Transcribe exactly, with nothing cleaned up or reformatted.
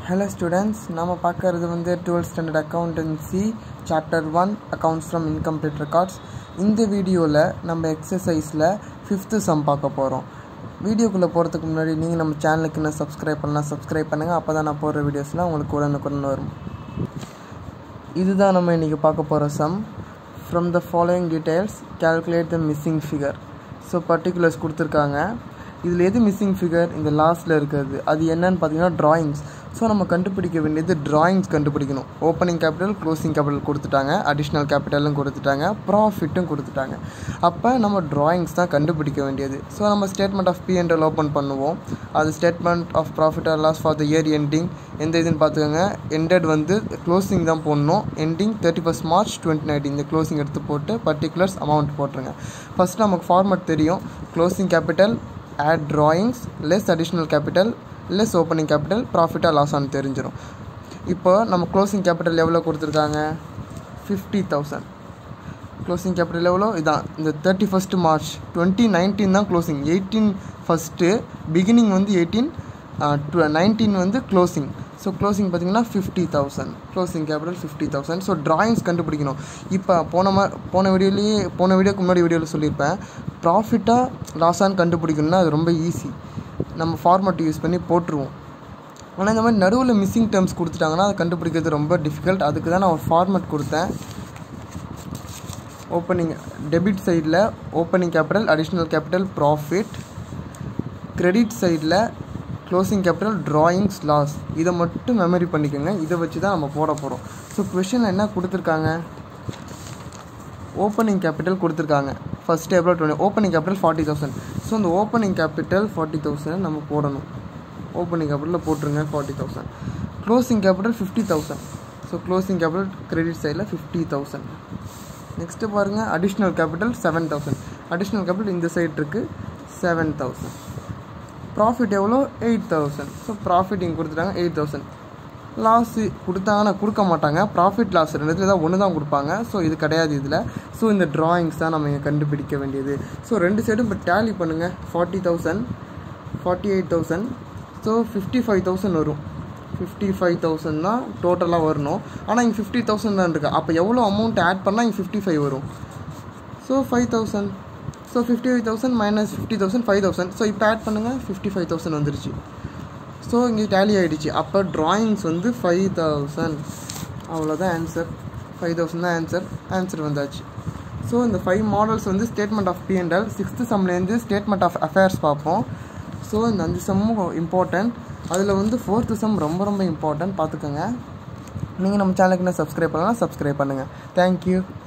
Hello students, நாம பார்க்கிறது வந்து twelfth standard accountancy chapter one accounts from incomplete records. இந்த வீடியோல நம்ம எக்ஸசைஸ்ல fifth sum பார்க்க போறோம். வீடியோக்குள்ள போறதுக்கு முன்னாடி நீங்க நம்ம சேனலுக்கு இன்னும் subscribe பண்ணலாம் subscribe பண்ணுங்க அப்பதான் நான் போற வீடியோஸ்லாம் உங்களுக்கு உடனுக்குடன் வரும். இதுதான் நம்ம இன்னைக்கு பார்க்க போற sum. From the following details calculate the missing figure. So particulars கொடுத்திருக்காங்க. இதுல எது missing figure இந்த லாஸ்ட்ல இருக்குது அது என்னன்னு பாத்தீங்கன்னா drawings. So நம்ம கண்டுபிடிக்க வேண்டியது drawings கண்டுபிடிக்கணும். ஓபனிங் கேபிட்டல் க்ளோசிங் கேபிட்டல் கொடுத்துட்டாங்க, அடிஷனல் கேபிட்டலும் கொடுத்துட்டாங்க, ப்ராஃபிட்டும் கொடுத்துட்டாங்க. அப்ப நம்ம drawings தான் கண்டுபிடிக்க வேண்டியது. So நம்ம statement of P and L open பண்ணுவோம். அது statement of profit or loss for the year ending எந்த இதுன்னு பாத்துக்கங்க. எண்டட் வந்து க்ளோசிங் தான் போடணும். Ending thirty-first March twenty nineteen இந்த க்ளோசிங் எடுத்து போட்டு பர்టిక్యులர்ஸ் அமௌண்ட் போட்டுருங்க. ஃபர்ஸ்ட் நமக்கு ஃபார்மட் தெரியும். Closing capital add drawings less additional capital less opening capital profit or loss ஆனு தெரிஞ்சிரும். இப்போ நம்ம closing capital எவ்வளவு கொடுத்திருக்காங்க fifty thousand. closing capital எவ்வளவு இதான் இந்த thirty-first March twenty nineteen தான் closing. eighteen first beginning வந்து eighteen nineteen வந்து closing. So closing பாத்தீங்கன்னா fifty thousand. closing capital fifty thousand. So drawings கண்டுபிடிக்கணும். இப்போ போன போன வீடியோலயே போன வீடியோக்கு முன்னாடி வீடியோல சொல்லிருப்பேன். ப்ராஃபிட்டா லாஸான்னு கண்டுபிடிக்கணும்னா அது ரொம்ப ஈஸி. நம்ம ஃபார்மட் யூஸ் பண்ணி போட்டுருவோம். ஆனால் இந்த மாதிரி நடுவில் மிஸ்ஸிங் டேர்ம்ஸ் கொடுத்துட்டாங்கன்னா அதை கண்டுபிடிக்கிறது ரொம்ப டிஃபிகல்ட். அதுக்கு தான் நான் ஒரு ஃபார்மட் கொடுத்தேன். ஓப்பனிங் டெபிட் சைடில் opening capital additional capital profit, credit சைடில் க்ளோசிங் கேபிட்டல் ட்ராயிங்ஸ் லாஸ். இதை மட்டும் மெமரி பண்ணிக்கோங்க. இதை வச்சு தான் நம்ம போட போகிறோம். ஸோ கொஷனில் என்ன கொடுத்துருக்காங்க, ஓப்பனிங் கேபிட்டல் கொடுத்துருக்காங்க. ஃபர்ஸ்ட் எவ்வளோ twenty opening capital forty thousand. So அந்த ஓப்பனிங் கேபிட்டல் ஃபார்ட்டி தௌசண்ட் நம்ம போடணும். ஓப்பனிங் கேபிட்டலில் போட்டுருங்க forty thousand. Closing capital fifty thousand. So closing capital credit சைடில் ஃபிஃப்டி தௌசண்ட். நெக்ஸ்ட்டு பாருங்கள் additional capital seven thousand. Additional capital இந்த side இருக்குது seven thousand. Profit எவ்வளோ எயிட் தௌசண்ட். ஸோ ப்ராஃபிட் இங்கே கொடுத்துட்டாங்க எயிட் தௌசண்ட். லாஸு கொடுத்தாங்கன்னா கொடுக்க மாட்டாங்க. ப்ராஃபிட் லாஸ் ரெண்டுத்துல தான் ஒன்று தான் கொடுப்பாங்க. ஸோ இது கிடையாது இதில். ஸோ இந்த ட்ராயிங்ஸ் தான் நம்ம இங்கே கண்டுபிடிக்க வேண்டியது. ஸோ ரெண்டு சைடும் இப்போ டேலி பண்ணுங்கள். Forty thousand forty eight thousand so fifty five thousand வரும். ஃபிஃப்டி ஃபைவ் தௌசண்ட் தான் டோட்டலாக வரணும். ஆனால் இங்கே ஃபிஃப்டி தௌசண்ட் தான் இருக்குது. அப்போ எவ்வளோ அமௌண்ட் ஆட் பண்ணால் இங்கே ஃபிஃப்டி ஃபைவ் வரும். So five thousand. So fifty five thousand minus fifty thousand five thousand. So இப்போ ஆட் பண்ணுங்கள் ஃபிஃப்டி ஃபைவ் தௌசண்ட் வந்துருச்சு. ஸோ இங்கே டேலி ஆகிடுச்சு. அப்போ ட்ராயிங்ஸ் வந்து ஃபைவ் தௌசண்ட். அவ்வளோதான் ஆன்சர். ஃபைவ் தௌசண்ட் தான் ஆன்சர். ஆன்சர் வந்தாச்சு. ஸோ இந்த ஃபைவ் மாடல்ஸ் வந்து statement of P and L. Sixth சம்லேருந்து ஸ்டேட்மெண்ட் ஆஃப் அஃபேர்ஸ் பார்ப்போம். ஸோ இந்த அஞ்சு சம்மும் இம்பார்ட்டன்ட். அதில் வந்து ஃபோர்த்து சம் ரொம்ப ரொம்ப இம்பார்ட்டன்ட் பார்த்துக்கோங்க. நீங்கள் நம்ம சேனலுக்கு என்ன சப்ஸ்கிரைப் பண்ணலாம் சப்ஸ்கிரைப் பண்ணுங்கள். தேங்க்யூ.